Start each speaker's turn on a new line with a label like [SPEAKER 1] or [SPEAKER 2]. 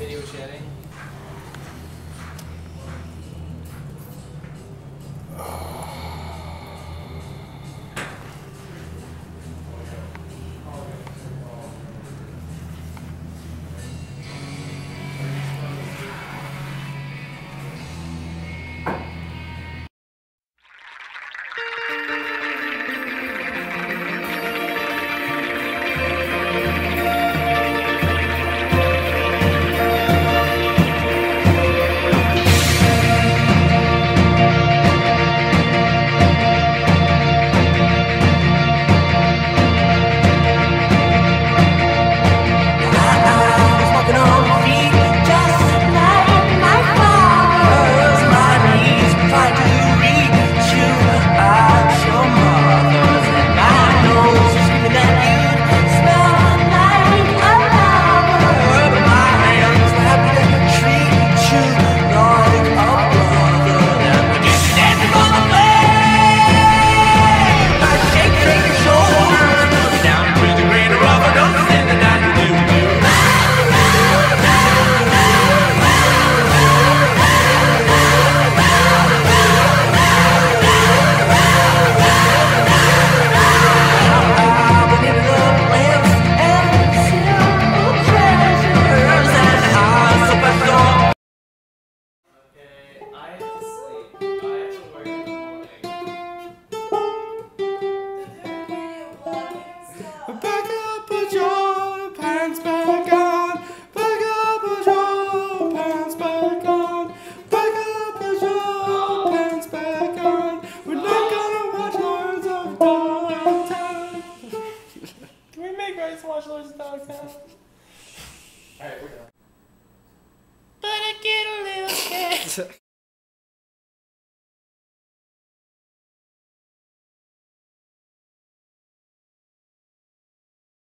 [SPEAKER 1] video sharing.
[SPEAKER 2] Back up, put your pants back on. Back up, put your pants back on. Back up, put your pants back on. We're not gonna watch Lords of Dogtown. Can we make Rice watch Lords of Dogtown?
[SPEAKER 1] Alright, we're done.
[SPEAKER 2] But I get a little scared.